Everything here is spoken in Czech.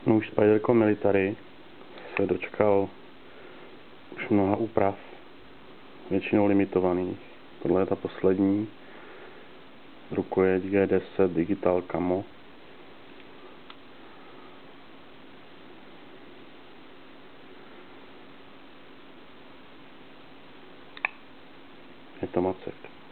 Už Spyderco Military se dočkal už mnoha úprav, většinou limitovaných. Tohle je ta poslední rukojeť G10 Digital Camo. Je to moc.